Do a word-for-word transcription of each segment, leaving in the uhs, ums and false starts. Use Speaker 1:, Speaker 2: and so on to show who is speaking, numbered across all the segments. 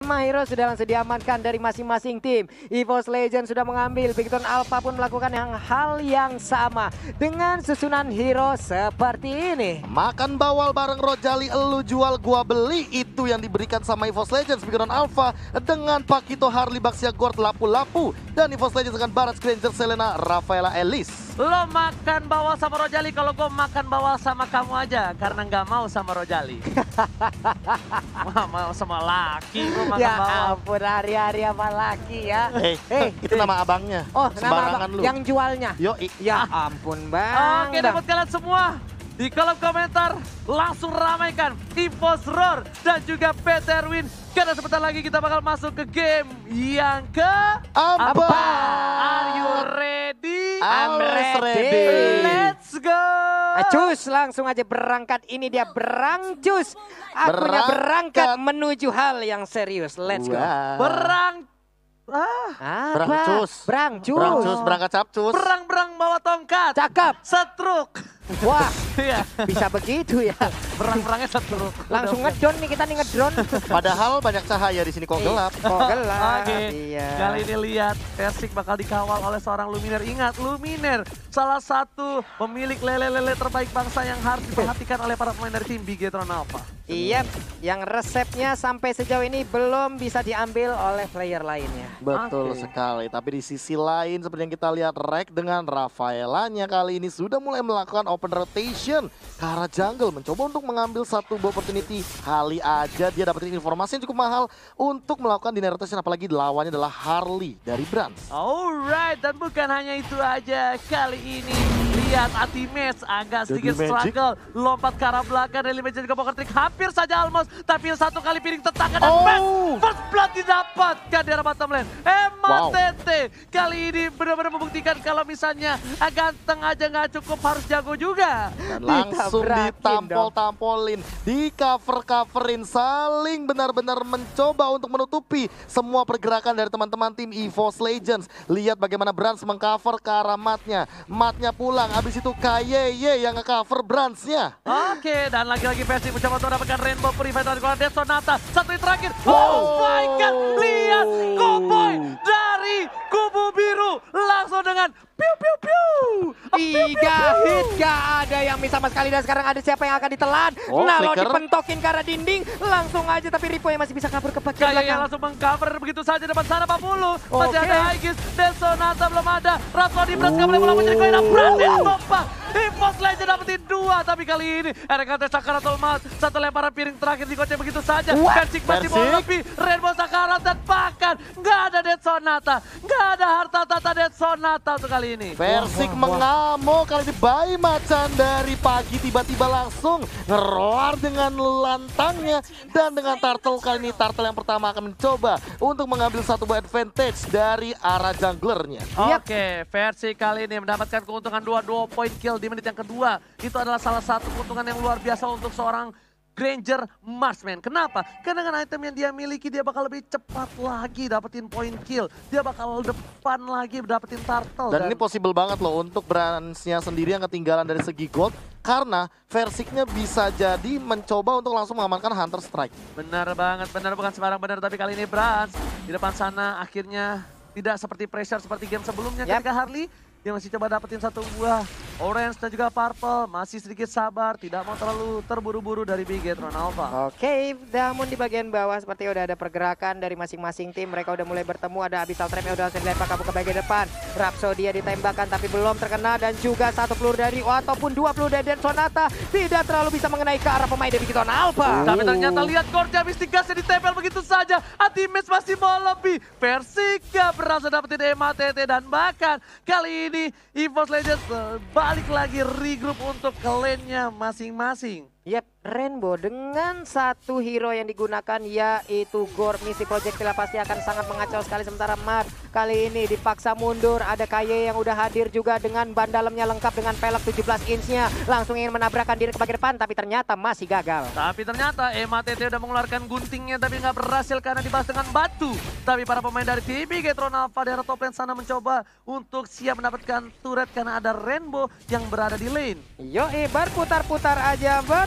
Speaker 1: Hero sudah langsung diamankan dari masing-masing tim. EVOS Legends sudah mengambil, Bigton Alpha pun melakukan yang hal yang sama dengan susunan hero seperti ini.
Speaker 2: Makan bawal bareng Rojali, elu jual gua beli, itu yang diberikan sama EVOS Legends. Bigton Alpha dengan Pakito, Harley, Baxia, Gord, Lapu-Lapu, dan EVOS Legends dengan Barat, Granger, Selena, Rafaela, Elis.
Speaker 3: Lo makan bawal sama Rojali, kalau gue makan bawal sama kamu aja karena nggak mau sama Rojali. Wah, mau sama laki gue makan
Speaker 1: Ya
Speaker 3: bawal.
Speaker 1: ampun, hari-hari apa laki ya.
Speaker 2: Eh,
Speaker 1: Eh,
Speaker 2: itu nama abangnya.
Speaker 1: Oh, nama
Speaker 2: Sembarangan
Speaker 1: abang
Speaker 2: lu.
Speaker 1: yang jualnya.
Speaker 2: Yo,
Speaker 1: Ya ampun bang.
Speaker 3: Oke,
Speaker 1: bang.
Speaker 3: dapat kalian semua di kolom komentar langsung ramaikan EVOS Roar dan juga P T Erwin. Karena sebentar lagi kita bakal masuk ke game yang ke
Speaker 2: Apa?
Speaker 3: Are you ready?
Speaker 2: I'm
Speaker 1: ready.
Speaker 2: ready.
Speaker 3: Let's go.
Speaker 1: Acus, langsung aja berangkat. Ini dia berangcus. Akunya berangkat
Speaker 2: Berangkat.
Speaker 1: menuju hal yang serius. Let's go.
Speaker 2: Wah.
Speaker 3: Berang ah,
Speaker 1: Apa?
Speaker 2: Berangcus.
Speaker 1: Berangcus.
Speaker 2: Berangcus, berangkat capcus.
Speaker 3: berang-berang bawa tongkat.
Speaker 1: Cakep.
Speaker 3: Setruk.
Speaker 1: Wah,
Speaker 3: Iya,
Speaker 1: bisa begitu ya.
Speaker 3: berang-berangnya setruk.
Speaker 1: Langsung ngedron nih kita nih ngedron.
Speaker 2: Padahal banyak cahaya di sini kok gelap.
Speaker 1: Kok gelap.
Speaker 3: Oke,
Speaker 1: Iya.
Speaker 3: kali ini lihat Persik bakal dikawal oleh seorang Luminer. Ingat, Luminer salah satu pemilik lele-lele terbaik bangsa yang harus diperhatikan oleh para pemain dari tim Bigetron Alpha.
Speaker 1: Iya, yang resepnya sampai sejauh ini belum bisa diambil oleh player lainnya.
Speaker 2: Betul
Speaker 3: Oke.
Speaker 2: sekali, tapi di sisi lain seperti yang kita lihat Rek dengan Rafaelanya kali ini sudah mulai melakukan open rotation ke arah jungle, mencoba untuk mengambil satu buah opportunity. Kali aja dia dapetin informasi yang cukup mahal untuk melakukan dinner rotation, apalagi lawannya adalah Harley dari Brands.
Speaker 3: Alright, dan bukan hanya itu aja. Kali ini lihat Ultimate agak
Speaker 2: Jadi
Speaker 3: sedikit
Speaker 2: Magic.
Speaker 3: struggle. Lompat ke arah belakang dari Magic juga Poker Trick. Hampir saja almost, tapi satu kali piring tetangga dan
Speaker 2: Oh.
Speaker 3: Max. First blood didapatkan di arah bottom lane. Emma
Speaker 2: Wow.
Speaker 3: Tete kali ini benar-benar membuktikan kalau misalnya ganteng aja nggak cukup, harus jago juga.
Speaker 2: Dan langsung
Speaker 1: Ditabrakin
Speaker 2: ditampol-tampolin, di cover-coverin, saling benar-benar mencoba untuk menutupi semua pergerakan dari teman-teman tim EVOS Legends. Lihat bagaimana Brands mengcover ke arah matnya. Matnya pulang, habis itu K Y Y yang nge-cover Brands-nya.
Speaker 3: Oke, dan lagi-lagi Persik mencoba untuk mendapatkan Rainbow Purify dari keluar Death Sonata. Satu yang terakhir.
Speaker 2: Wow.
Speaker 3: Oh my god, lihat Cowboy dari kubu biru langsung dengan piu piu piu.
Speaker 1: Tiga hit, gak ada yang miss sama sekali. Dan sekarang ada siapa yang akan ditelan?
Speaker 2: Oh,
Speaker 1: Nalo
Speaker 2: flicker.
Speaker 1: dipentokin ke arah dinding. Langsung aja, tapi Ripo yang masih bisa kabur ke bagian
Speaker 3: Kayak yang
Speaker 1: belakang.
Speaker 3: langsung mengcover begitu saja depan sana empat puluh. Masih
Speaker 1: Oke.
Speaker 3: ada Aegis, Death Sonata belum ada. Rhapsody Blast nggak boleh pulang menjadi koin. Brandon Topak. EVOS Legends dapetin dua, tapi kali ini R K T Sakaratul Maut. Satu lemparan piring terakhir digoceng begitu saja. Persik masih mau
Speaker 2: Persik.
Speaker 3: lebih. Rainbow Sakarat dan bahkan nggak ada Death Sonata. Nggak ada harta tata Death Sonata untuk kali ini.
Speaker 2: Persik mengamuk kali ini, bayi macan dari pagi tiba-tiba langsung ngeroar dengan lantangnya. Dan dengan Turtle kali ini, Turtle yang pertama akan mencoba untuk mengambil satu buah advantage dari arah junglernya.
Speaker 3: Oke, versi kali ini mendapatkan keuntungan dua, dua point kill di menit yang kedua. Itu adalah salah satu keuntungan yang luar biasa untuk seorang Granger Marksman. Kenapa? Karena dengan item yang dia miliki, dia bakal lebih cepat lagi dapetin point kill. Dia bakal depan lagi dapetin turtle.
Speaker 2: Dan ini possible banget loh untuk Brands-nya sendiri yang ketinggalan dari segi gold. Karena Versiknya bisa jadi mencoba untuk langsung mengamankan Hunter Strike.
Speaker 3: Benar banget, benar bukan sembarang benar. Tapi kali ini Brands di depan sana akhirnya tidak seperti pressure seperti game sebelumnya.
Speaker 1: Yap.
Speaker 3: Ketika Harley, dia masih coba dapetin satu buah orange dan juga purple. Masih sedikit sabar, tidak mau terlalu terburu-buru dari Bigetron Alpha.
Speaker 1: Oke, namun di bagian bawah seperti udah ada pergerakan dari masing-masing tim. Mereka udah mulai bertemu, ada Abyssal Trap yang udah langsung dilempar kabur ke bagian depan. Rhapsody ditembakkan tapi belum terkena, dan juga satu peluru dari ataupun dua peluru dari Death Sonata tidak terlalu bisa mengenai ke arah pemain dari Bigetron Alpha.
Speaker 3: Tapi ternyata lihat Gorgia habis digasnya ditempel begitu saja. Ultimate masih mau lebih. Persika berhasil dapetin Emma T T, dan bahkan kali ini EVOS Legends uh, balik lagi regroup untuk ke lane-nya masing-masing.
Speaker 1: Yap, Rainbow dengan satu hero yang digunakan yaitu Gord. Misi projectile pasti akan sangat mengacau sekali, sementara Mad kali ini dipaksa mundur. Ada K Y yang udah hadir juga dengan ban dalamnya lengkap dengan pelek tujuh belas inch-nya. Langsung ingin menabrakkan diri ke bagian depan tapi ternyata masih gagal.
Speaker 3: Tapi ternyata Emma T T udah mengeluarkan guntingnya tapi nggak berhasil karena dibahas dengan batu. Tapi para pemain dari tim Bigetron Alpha daerah top lane sana mencoba untuk siap mendapatkan turret karena ada Rainbow yang berada di lane.
Speaker 1: Yoi, berputar-putar aja, berputar-putar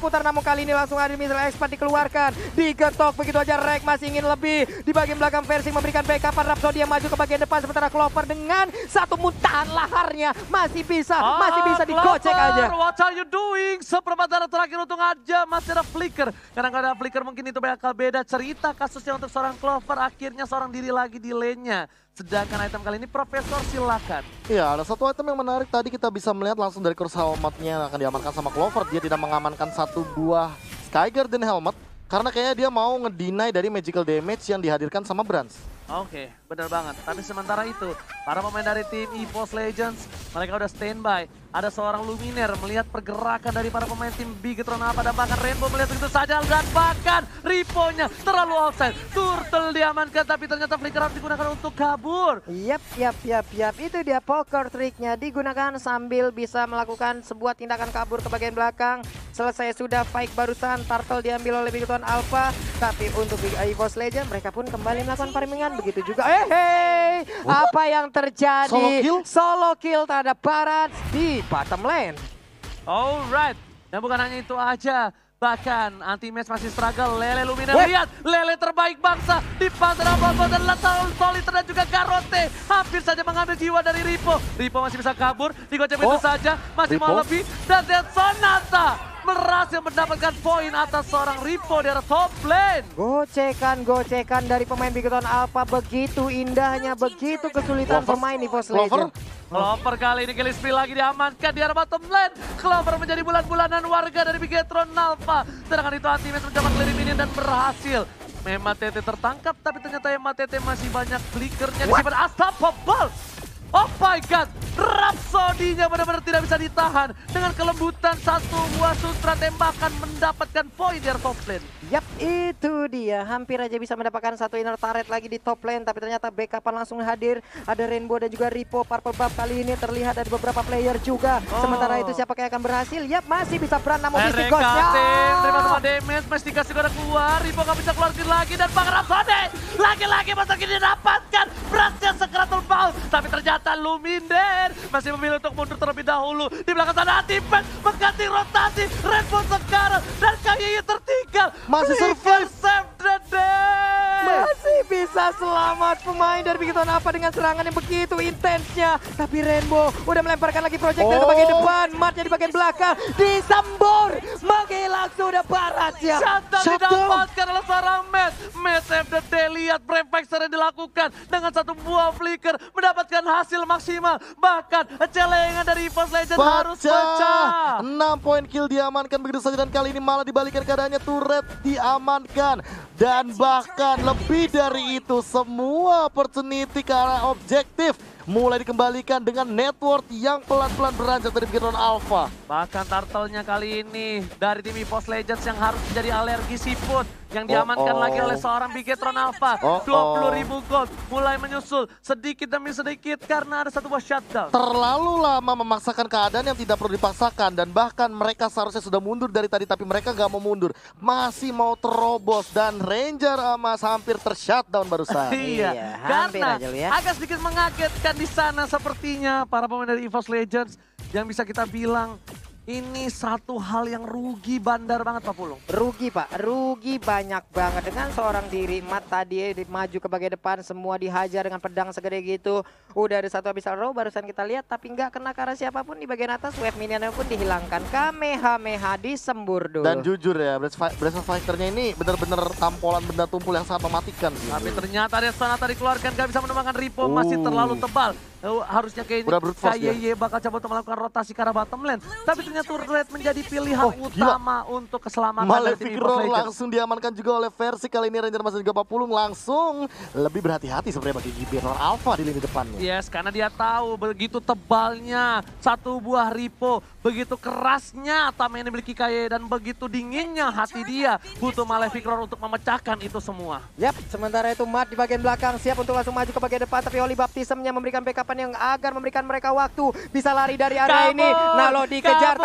Speaker 1: berputar, namun kali ini langsung ada missile expert dikeluarkan. Digetok begitu aja, Rek masih ingin lebih. Di bagian belakang Versi memberikan backup, Rhapsody yang maju ke bagian depan, sementara Clover dengan satu muntahan laharnya masih bisa,
Speaker 3: Ah,
Speaker 1: masih bisa digocek aja.
Speaker 3: What are you doing? Seperempat darah terakhir untung aja masih ada flicker. Karena nggak ada flicker mungkin itu bakal beda cerita kasusnya untuk seorang Clover. Akhirnya seorang diri lagi di lane-nya. Sedangkan item kali ini Profesor silakan.
Speaker 2: Iya, ada satu item yang menarik tadi kita bisa melihat langsung dari kursi helmetnya yang akan diamankan sama Clover. Dia tidak mengamankan satu buah Sky Garden helmet karena kayaknya dia mau ngedeny dari magical damage yang dihadirkan sama Brans.
Speaker 3: Oke, benar banget. Tapi sementara itu, para pemain dari tim EVOS Legends, mereka udah standby. Ada seorang Luminaire melihat pergerakan dari para pemain tim Bigetron apa, dan bahkan Rainbow melihat begitu saja, dan bahkan Ripo-nya terlalu offside. Turtle diamankan, tapi ternyata flicker harus digunakan untuk kabur.
Speaker 1: Yap, yap, yap, yap. Itu dia poker triknya digunakan sambil bisa melakukan sebuah tindakan kabur ke bagian belakang. Selesai sudah fight barusan, Turtle diambil oleh Bigetron Alpha. Tapi untuk EVOS Legends, mereka pun kembali melakukan farmingan. Begitu juga, eh hey, apa yang terjadi?
Speaker 2: Solo kill?
Speaker 1: Solo kill terhadap Barat di bottom lane.
Speaker 3: Alright, dan bukan hanya itu aja. Bahkan anti-match masih struggle. Lele Luminaire, lihat Lele terbaik bangsa di Pantera Bobo dan Latal Soliter dan juga Garote hampir saja mengambil jiwa dari Ripo. Ripo masih bisa kabur, digocek
Speaker 2: Oh,
Speaker 3: itu saja, masih
Speaker 2: Ripo.
Speaker 3: mau lebih, dan Dead Sonata berhasil mendapatkan poin atas seorang Ripo dari top lane.
Speaker 1: Gocekan-gocekan dari pemain Bigetron Alpha, begitu indahnya, begitu kesulitan
Speaker 2: Clover.
Speaker 1: pemain EVOS
Speaker 2: Clover.
Speaker 1: Legends.
Speaker 3: Clover kali ini kill spree lagi diamankan di arah bottom lane. Clover menjadi bulan-bulanan warga dari Bigetron Alpha. Sedangkan itu Anti-Match mencoba clear minion dan berhasil. Memang T T tertangkap, tapi ternyata Emma T T masih banyak flickernya disimpan. Unstoppable! Oh my god, Rhapsody-nya benar-benar tidak bisa ditahan. Dengan kelembutan satu buah sutra tembakan mendapatkan poin dari top lane.
Speaker 1: Yap, itu dia. Hampir aja bisa mendapatkan satu inner turret lagi di top lane, tapi ternyata backupan langsung hadir. Ada Rainbow dan juga Ripo. Purple buff kali ini terlihat ada beberapa player juga.
Speaker 3: Oh.
Speaker 1: Sementara itu siapa yang akan berhasil? Yap, masih bisa Brand namun
Speaker 3: R
Speaker 1: Mystic
Speaker 3: K
Speaker 1: Ghost.
Speaker 3: T, terima kasih damage, Mystic Ghost juga udah keluar. Ripo gak bisa keluar lagi dan Bang Rhapsody lagi-lagi masa kini didapatkan. Brasnya Secretal Ball, tapi ternyata Luminaire masih memilih untuk mundur terlebih dahulu. Di belakang sana Anti-Match mengganti rotasi. Rainbow sekarang dan K Y Y tertinggal.
Speaker 2: Masih
Speaker 3: Flicker
Speaker 2: survive.
Speaker 3: save the day.
Speaker 1: Masih bisa selamat pemain dari Bigetron Alpha dengan serangan yang begitu intensnya. Tapi Rainbow udah melemparkan lagi projectile
Speaker 2: Oh.
Speaker 1: ke bagian depan. Matnya di bagian belakang. Disembur. Menghilang sudah Baratnya.
Speaker 3: Shutdown
Speaker 2: Shutdown.
Speaker 3: didapatkan oleh seorang Matt. Matt save the day, lihat Brave Factor yang dilakukan. Dengan satu buah flicker mendapatkan hasil maksimal. Bahkan celengan dari EVOS Legends harus pecah.
Speaker 2: enam poin kill diamankan begitu saja, dan kali ini malah dibalikan keadaannya, turret diamankan. Dan bahkan lebih dari itu, semua opportunity ke arah objektif mulai dikembalikan dengan network yang pelan-pelan beranjak dari Bigetron Alpha.
Speaker 3: Bahkan turtle-nya kali ini dari tim EVOS Legends yang harus menjadi alergi siput. Yang diamankan
Speaker 2: Oh, oh.
Speaker 3: lagi oleh seorang Bigetron Alpha.
Speaker 2: Oh,
Speaker 3: dua puluh
Speaker 2: oh.
Speaker 3: ribu gold mulai menyusul sedikit demi sedikit karena ada satu buah shutdown.
Speaker 2: Terlalu lama memaksakan keadaan yang tidak perlu dipaksakan, dan bahkan mereka seharusnya sudah mundur dari tadi, tapi mereka gak mau mundur. Masih mau terobos, dan Ranger Amas hampir ter-shutdown barusan.
Speaker 3: Iya,
Speaker 1: Iya, hampir
Speaker 3: karena
Speaker 1: aja lu ya.
Speaker 3: agak sedikit mengagetkan di sana sepertinya para pemain dari EVOS Legends yang bisa kita bilang ini satu hal yang rugi bandar banget Pak Pulung.
Speaker 1: Rugi Pak, rugi banyak banget dengan seorang diri. Mat tadi di- maju ke bagian depan, semua dihajar dengan pedang segede gitu. Udah ada satu abyssal row barusan kita lihat, tapi nggak kena ke arah siapapun di bagian atas. Wave minionnya pun dihilangkan. Kamehameha disembur dulu.
Speaker 2: Dan jujur ya, Breath of Fighter-nya ini benar-benar tampolan benda tumpul yang sangat mematikan. gitu.
Speaker 3: Tapi ternyata ada Sonata dikeluarkan, gak bisa menemukan Ripo, masih
Speaker 2: Uh.
Speaker 3: terlalu tebal. Eh, harusnya kayaknya
Speaker 2: Udah brute force
Speaker 3: K Y Y bakal coba untuk melakukan rotasi ke arah bottom lane. Tapi ternyata turret menjadi pilihan
Speaker 2: Oh, gila.
Speaker 3: utama untuk keselamatan dari tim
Speaker 2: Malefic
Speaker 3: EVOS
Speaker 2: Roar
Speaker 3: Legends.
Speaker 2: langsung diamankan juga oleh Versi. Kali ini Ranger Mas dan juga Pak Pulung langsung lebih berhati-hati sebenarnya bagi Bigetron Alpha di lini depannya.
Speaker 3: Yes, karena dia tahu begitu tebalnya satu buah Ripo, begitu kerasnya Tama yang dimiliki K Y Y, dan begitu dinginnya hati dia. Butuh Malefic Roar untuk memecahkan itu semua.
Speaker 1: Yap, sementara itu Mat di bagian belakang siap untuk langsung maju ke bagian depan, tapi Holy Baptism-nya memberikan backupan yang agar memberikan mereka waktu bisa lari dari area
Speaker 3: Kabur,
Speaker 1: ini. Nalo dikejar
Speaker 3: kabur.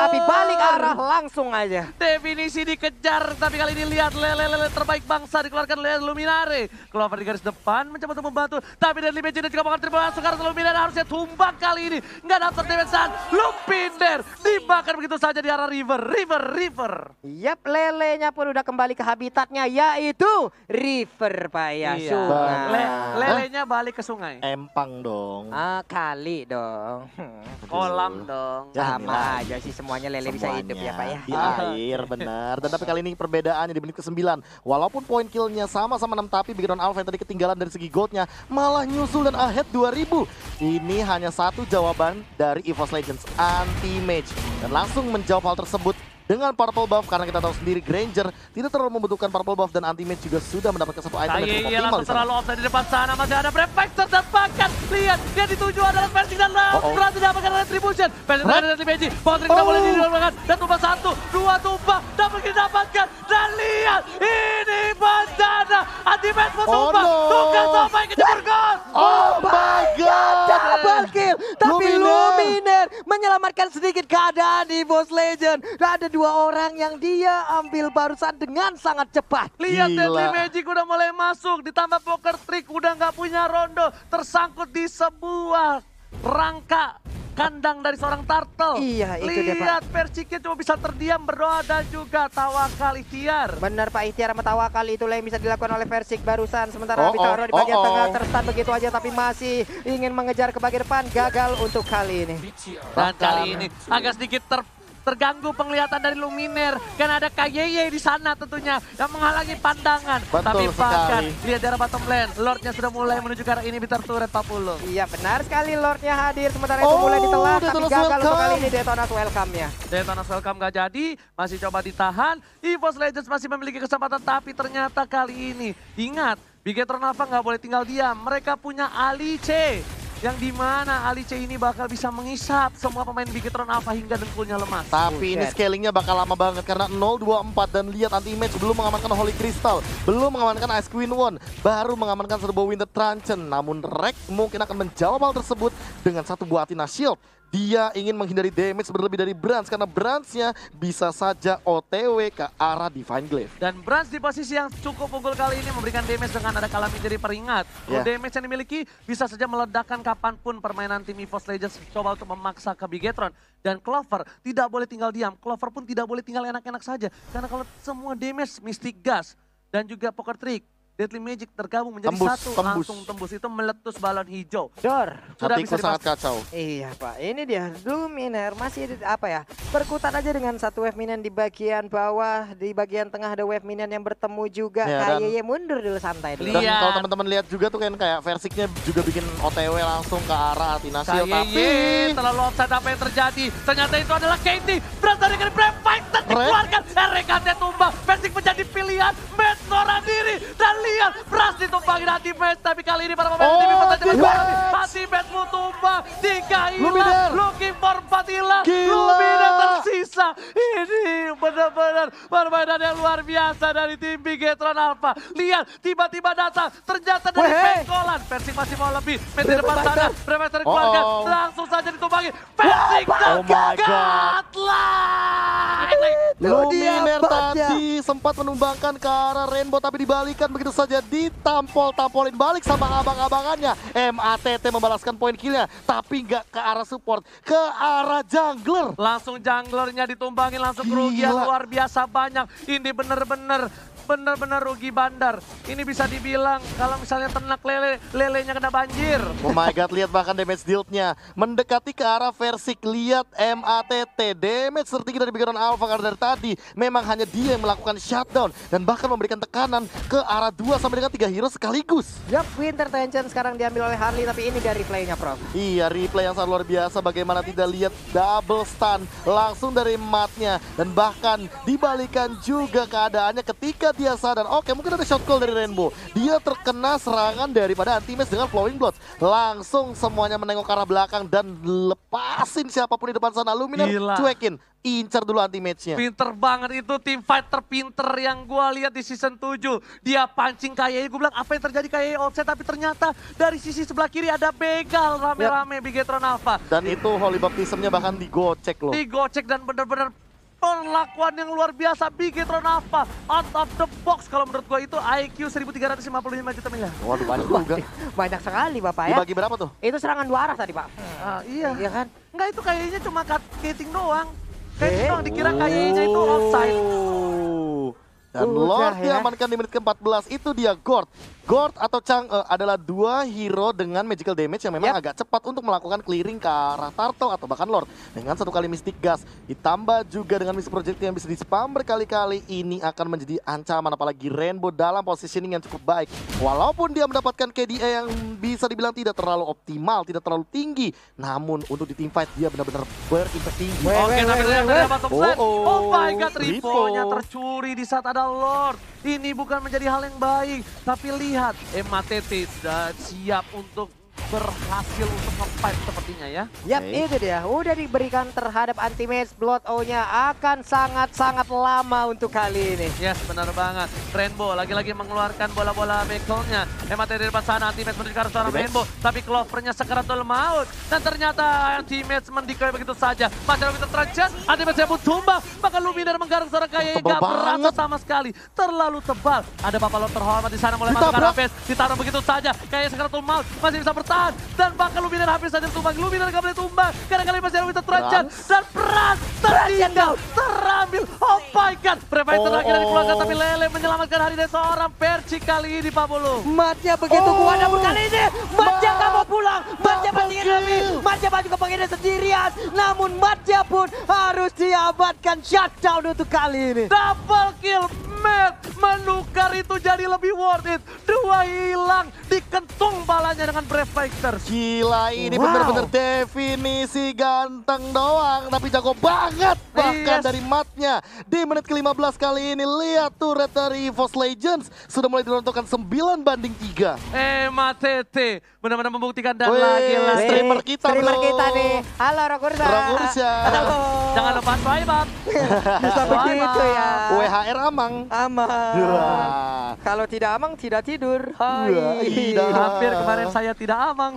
Speaker 1: tapi balik arah langsung aja.
Speaker 3: Definisi dikejar, tapi kali ini lihat lele-lele terbaik bangsa dikeluarkan oleh Luminare. Clover di garis depan mencoba untuk membantu, tapi Deadly Magic dan juga bakal terima sekarang Luminare harusnya tumbang kali ini. Nggak dapat damage-an, Luminare dibakar begitu saja di arah River, River, River.
Speaker 1: Yap, lelenya pun udah kembali ke habitatnya, yaitu River, Pak ya.
Speaker 3: Iya.
Speaker 1: Sungai.
Speaker 3: Le lelenya balik ke sungai.
Speaker 2: Empang dong.
Speaker 1: Ah, kali dong.
Speaker 3: Kolam dong.
Speaker 2: Ya,
Speaker 1: Sama aja sih semuanya lele bisa hidup ya Pak ya.
Speaker 2: Di air, benar. Dan tapi kali ini perbedaannya di menit ke sembilan. Walaupun poin killnya sama-sama enam, tapi Bigetron Alpha yang tadi ketinggalan dari segi goldnya malah nyusul dan ahead dua ribu. Ini hanya satu jawaban dari EVOS Legends, anti-mage. Dan langsung menjawab hal tersebut dengan purple buff, karena kita tahu sendiri Granger tidak terlalu membutuhkan purple buff dan anti-mage juga sudah mendapatkan satu item yang cukup
Speaker 3: Kaye
Speaker 2: optimal
Speaker 3: langsung
Speaker 2: di sana.
Speaker 3: terlalu offside di depan sana, masih ada Prefector dan bahkan lihat dia dituju adalah Persik dan Laut.
Speaker 2: Oh, oh.
Speaker 3: Berarti dapatkan Retribution. Persik dan Deadly Magic, Patrick tidak
Speaker 2: Oh.
Speaker 3: boleh didapatkan dan tumbang satu, dua tumbang, dapat didapatkan dan lihat ini bencana. Anti-mage mau
Speaker 2: Oh,
Speaker 3: tumbang,
Speaker 2: no.
Speaker 3: tukang sampai kejebur gol.
Speaker 2: Oh my god!
Speaker 1: Double kill, tapi
Speaker 2: Luminaire.
Speaker 1: Luminaire menyelamatkan sedikit keadaan di EVOS Legend. Ada dua orang yang dia ambil barusan dengan sangat cepat.
Speaker 3: Lihat
Speaker 2: Gila.
Speaker 3: Deadly Magic udah mulai masuk, ditambah Poker Trick udah nggak punya rondo, tersangkut di sebuah rangka kandang dari seorang turtle.
Speaker 1: Iya, itu dia, Pak.
Speaker 3: Lihat Persiknya cuma bisa terdiam, berdoa dan juga tawakal ikhtiar.
Speaker 1: Benar Pak, ikhtiar sama tawakal itulah yang bisa dilakukan oleh Persik barusan.
Speaker 2: Oh,
Speaker 1: Sementara Bintaro
Speaker 2: oh,
Speaker 1: di bagian
Speaker 2: oh, oh.
Speaker 1: tengah terstun begitu aja, tapi masih ingin mengejar ke bagian depan. Gagal untuk kali ini.
Speaker 3: Dan kali ini agak sedikit ter terganggu penglihatan dari Luminaire, kan ada K Y Y di sana tentunya yang menghalangi pandangan.
Speaker 2: Betul
Speaker 3: Tapi bahkan
Speaker 2: sekali.
Speaker 3: lihat dari bottom lane, Lordnya sudah mulai menuju ke arah ini, Bitter Turret empat puluh.
Speaker 1: Iya benar sekali, Lordnya hadir. Sementara itu
Speaker 2: Oh,
Speaker 1: mulai ditelan, tapi
Speaker 2: Detonas
Speaker 1: gagal untuk
Speaker 2: welcome.
Speaker 1: kali ini Detonas welcome-nya.
Speaker 3: Detonas welcome gak jadi, masih coba ditahan. EVOS Legends masih memiliki kesempatan, tapi ternyata kali ini, ingat, Bigetron Alpha nggak boleh tinggal diam. Mereka punya Alice, yang dimana Alice ini bakal bisa mengisap semua pemain Bigetron Alpha hingga dengkulnya lemas.
Speaker 2: Tapi ini
Speaker 1: Buset.
Speaker 2: scalingnya bakal lama banget karena nol dua empat dan lihat anti-mage belum mengamankan Holy Crystal, belum mengamankan Ice Queen One, baru mengamankan serba Winter Truncheon. Namun Rek mungkin akan menjawab hal tersebut dengan satu buah Athena Shield. Dia ingin menghindari damage berlebih dari Brands karena Brands-nya bisa saja O T W ke arah Divine Glaive.
Speaker 3: Dan Brands di posisi yang cukup unggul kali ini memberikan damage dengan ada Calamity jadi peringat. Kalau
Speaker 2: Yeah.
Speaker 3: damage yang dimiliki bisa saja meledakkan kapanpun permainan tim EVOS Legends coba untuk memaksa ke Bigetron. Dan Clover tidak boleh tinggal diam, Clover pun tidak boleh tinggal enak-enak saja. Karena kalau semua damage Mystic Gas dan juga Poker Trick, Deadly Magic tergabung menjadi
Speaker 2: Tembus,
Speaker 3: satu,
Speaker 2: tembus.
Speaker 3: langsung tembus itu meletus balon hijau.
Speaker 1: Dor.
Speaker 3: Sudah
Speaker 2: Hatiku
Speaker 3: bisa
Speaker 2: sangat
Speaker 3: dipastikan.
Speaker 2: kacau.
Speaker 1: Iya Pak, ini dia Luminaire masih di- apa ya, berkutat aja dengan satu wave minion di bagian bawah, di bagian tengah ada wave minion yang bertemu juga.
Speaker 2: Ya, dan-
Speaker 1: K Y Y mundur dulu santai dulu.
Speaker 3: Lihat.
Speaker 2: Dan kalau teman-teman lihat juga tuh kan kayak Versiknya juga bikin O T W langsung ke arah Athena Shield. Tapi
Speaker 3: Kaye terlalu offside, apa yang terjadi? Ternyata itu adalah Katie. Berasal dari Brave Fighter dikeluarkan. R K T tumbang. Persik menjadi pilihan. Match seorang diri. Dan lihat Bras ditumbangin anti-match. Tapi kali ini para pemain
Speaker 2: Oh,
Speaker 3: tim Impact Legends
Speaker 2: Anti-Match.
Speaker 3: anti-match mau tumbang. Tiga
Speaker 2: Luminaire.
Speaker 3: hilang. Looking for empat hilang.
Speaker 2: Gila.
Speaker 3: Luminaire tersisa. Ini benar-benar permainan yang luar biasa dari tim Bigetron Alpha. Lihat tiba-tiba datang. Ternyata dari
Speaker 1: Weh.
Speaker 3: Pengkolan. Persik masih mau lebih. Match di
Speaker 1: Brave
Speaker 3: depan sana.
Speaker 1: Fighter.
Speaker 3: Brave Fighter dikeluarkan.
Speaker 2: Oh, oh.
Speaker 3: Langsung saja ditumbangi. Persik
Speaker 2: Oh my God.
Speaker 3: Godline.
Speaker 2: Luminaire
Speaker 1: Hebatnya.
Speaker 2: tadi sempat menumbangkan ke arah Rainbow tapi dibalikan begitu saja, ditampol-tampolin balik sama abang-abangannya. M A T T membalaskan poin killnya tapi nggak ke arah support, ke arah jungler.
Speaker 3: Langsung junglernya ditumbangin, langsung kerugian
Speaker 2: Gila.
Speaker 3: luar biasa banyak. Ini bener-bener bener-bener rugi bandar. Ini bisa dibilang kalau misalnya ternak lele, lelenya kena banjir.
Speaker 2: Oh my god, lihat bahkan damage dealt-nya mendekati ke arah Versik. Lihat M A T T, damage tertinggi dari Bigetron Alpha karena dari tadi memang hanya dia yang melakukan shutdown dan bahkan memberikan tekanan ke arah dua sampai dengan tiga hero sekaligus.
Speaker 1: Yup, Winter Tension sekarang diambil oleh Harley, tapi ini dari playnya Prof.
Speaker 2: Iya, replay yang sangat luar biasa. Bagaimana tidak lihat double stun langsung dari matnya dan bahkan dibalikan juga keadaannya ketika saat dia sadar, oke mungkin ada shot call dari Rainbow. Dia terkena serangan daripada Anti-Match dengan Flowing Blood. Langsung semuanya menengok ke arah belakang dan lepasin siapapun di depan sana. Luminar
Speaker 3: Gila.
Speaker 2: cuekin, incar dulu Anti-Match-nya.
Speaker 3: Pinter banget itu tim fight terpinter yang gue lihat di season tujuh. Dia pancing Kayei, gue bilang apa yang terjadi Kayei offset, tapi ternyata dari sisi sebelah kiri ada begal rame-rame Bigetron Alpha.
Speaker 2: Dan itu Holy Baptism-nya bahkan digocek loh.
Speaker 3: Digocek dan benar-benar perlakuan yang luar biasa Bigetron Alpha out of the box. Kalau menurut gue itu I Q seribu tiga ratus lima puluh lima juta miliar.
Speaker 2: Waduh banyak juga.
Speaker 1: Banyak sekali Bapak ya.
Speaker 2: Dibagi berapa tuh?
Speaker 1: Itu serangan dua arah tadi Pak.
Speaker 3: Ah, iya.
Speaker 1: Iya kan?
Speaker 3: Enggak, itu kayaknya cuma skating doang. Kayak
Speaker 1: Eh.
Speaker 3: doang dikira kayaknya itu offside.
Speaker 2: Oh. Dan
Speaker 1: Udah
Speaker 2: Lord
Speaker 1: ya.
Speaker 2: diamankan di menit ke empat belas. Itu dia Gord. Gord atau Chang'e adalah dua hero dengan magical damage yang memang
Speaker 1: Yap.
Speaker 2: agak cepat untuk melakukan clearing ke arah Turtle atau bahkan Lord. Dengan satu kali Mystic Gas, ditambah juga dengan Mystic Project yang bisa di-spam berkali-kali, ini akan menjadi ancaman apalagi Rainbow dalam positioning yang cukup baik. Walaupun dia mendapatkan K D A yang bisa dibilang tidak terlalu optimal, tidak terlalu tinggi, namun untuk di team fight dia benar-benar berimpact tinggi.
Speaker 1: Weh,
Speaker 3: Oke,
Speaker 1: weh,
Speaker 3: tapi
Speaker 1: weh,
Speaker 3: ternyata
Speaker 1: weh.
Speaker 3: dia bottom lane.
Speaker 2: Oh, oh.
Speaker 3: Oh my god,
Speaker 2: Ripo.
Speaker 3: Ripo-nya tercuri di saat ada Lord. Ini bukan menjadi hal yang baik. Tapi lihat, M A T T sudah siap untuk berhasil untuk nge-fight sepertinya ya.
Speaker 1: Yap,
Speaker 2: Oke.
Speaker 1: itu dia. Udah diberikan terhadap Anti-Match. Blood O-nya akan sangat-sangat lama untuk kali ini.
Speaker 3: Yes, benar banget. Rainbow lagi-lagi mengeluarkan bola-bola bekelnya. M A T T di depan sana, Anti-Match menuju ke arah seorang
Speaker 2: Anti-Match.
Speaker 3: Rainbow. Tapi Clover-nya sekeratul maut. Dan ternyata Anti-Match mendikoi begitu saja. Masih begitu terjat, Anti-Match pun tumbang. Maka Luminar menggaruk seorang Kayei.
Speaker 2: Tebal
Speaker 3: Gak berasa
Speaker 2: banget.
Speaker 3: sama sekali. Terlalu tebal. Ada Bapak Lord terhormat di sana mulai masuk ke arah
Speaker 2: Ditabrak.
Speaker 3: base. Ditaruh begitu saja. Kayei sekeratul maut. Masih bisa bertahan. Dan bahkan Luminar hampir saja tumbang. Luminar gak boleh tumbang. Karena kali masih ada begitu terjat.
Speaker 2: Frans.
Speaker 3: Dan Frans tertinggal. Terambil. Oh my god. Prevator
Speaker 2: Oh,
Speaker 3: akhirnya dikeluarkan.
Speaker 2: oh.
Speaker 3: Tapi Lele menyelamatkan hari dari seorang Perci kali ini Pak Bolo.
Speaker 1: Matnya begitu
Speaker 2: Oh.
Speaker 1: kuat namun kali ini Matnya
Speaker 2: Ma-
Speaker 1: gak mau pulang. Matnya
Speaker 2: Double
Speaker 1: pengen
Speaker 2: kill.
Speaker 1: lebih. Matnya maju ke pengennya sendirian. Namun Matnya pun harus diamankan shutdown untuk kali ini.
Speaker 3: Double kill. Matt menukar itu jadi lebih worth it. Dua hilang. Dikentung balanya dengan Brave Fighters.
Speaker 2: Gila, ini
Speaker 1: Wow.
Speaker 2: bener-bener definisi ganteng doang, tapi jago banget bahkan
Speaker 3: Yes.
Speaker 2: dari matnya. Di menit ke lima belas kali ini, lihat turret dari EVOS Legends sudah mulai dirontokkan sembilan banding tiga.
Speaker 3: M A T T benar-benar membuktikan dan
Speaker 2: Weh,
Speaker 3: lagi-lagi.
Speaker 2: streamer kita,
Speaker 1: Streamer
Speaker 2: bro.
Speaker 1: kita nih. Halo Rokursa.
Speaker 2: Rokursa.
Speaker 1: Halo.
Speaker 3: Jangan lupa swipe up.
Speaker 1: Bisa
Speaker 3: Swipe
Speaker 1: begitu
Speaker 3: up.
Speaker 1: ya.
Speaker 2: W H R Amang.
Speaker 1: Aman.
Speaker 2: Wah.
Speaker 1: Kalau tidak amang tidak tidur. Hai.
Speaker 2: Wah, iya.
Speaker 3: Hampir kemarin saya tidak amang.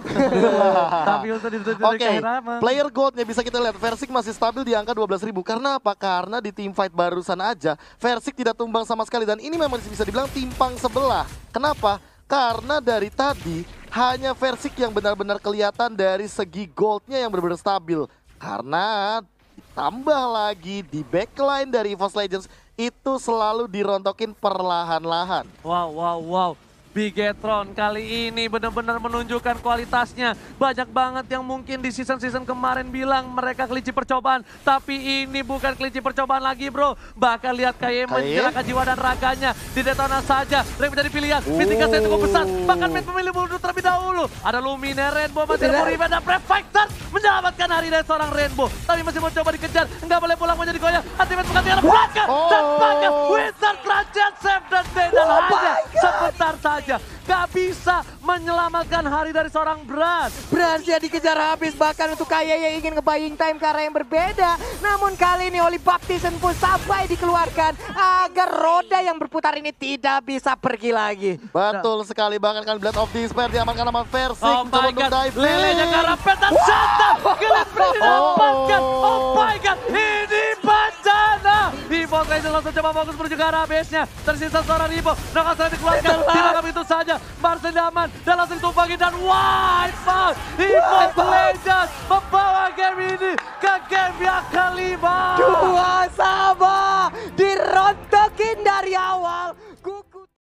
Speaker 3: Tapi untuk ditutup
Speaker 2: Oke,
Speaker 3: dari amang.
Speaker 2: player goldnya bisa kita lihat Versik masih stabil di angka dua belas ribu. Karena apa? Karena di team fight barusan aja Versik tidak tumbang sama sekali. Dan ini memang bisa dibilang timpang sebelah. Kenapa? Karena dari tadi hanya Versik yang benar-benar kelihatan dari segi goldnya yang benar-benar stabil. Karena ditambah lagi di backline dari EVOS Legends itu selalu dirontokin perlahan-lahan.
Speaker 3: Wow, wow, wow. Bigetron kali ini benar-benar menunjukkan kualitasnya. Banyak banget yang mungkin di season-season kemarin bilang mereka kelinci percobaan. Tapi ini bukan kelinci percobaan lagi bro. Bahkan lihat Kayei menjelakkan jiwa dan raganya. Di Detona saja, Rek menjadi pilihan. Mythic Gas yang cukup besar. Bahkan Mid memilih mundur terlebih dahulu. Ada Luminar, Rainbow masih ada Muribe dan Brave Fighters menyelamatkan hari dari seorang Rainbow. Tapi masih mau coba dikejar. Enggak boleh pulang menjadi goyang. Ultimate bukan tinggal belakang. Dan bahkan Wizard Kerajaan save dan Dedan
Speaker 1: Oh
Speaker 3: hanya
Speaker 1: my God.
Speaker 3: sebentar saja. Gak bisa menyelamatkan hari dari seorang Brand.
Speaker 1: Berhasil dikejar habis, bahkan untuk Kayei yang ingin nge-buying time ke arah yang berbeda. Namun kali ini Holy Baptism pun sampai dikeluarkan agar roda yang berputar ini tidak bisa pergi lagi.
Speaker 2: Betul sekali, bahkan kan Blade of Despair diamankan sama Versik.
Speaker 3: Oh
Speaker 2: Coba
Speaker 3: my
Speaker 2: untuk
Speaker 3: god,
Speaker 2: dive
Speaker 3: lelenya
Speaker 2: in.
Speaker 3: karapet dan jatuh. Glenn Free didapatkan. Oh my god, ini bencana. Evo Legends langsung coba fokus menuju ke arah base-nya. Tersisa seorang Evo, Naga Selain dikeluarkan. Tidak itu saja, Marcel Daman dan langsung ditumpangi dan wipe out. Evo Legends membawa game ini ke game yang kelima.
Speaker 1: Dua sama dirontokin dari awal.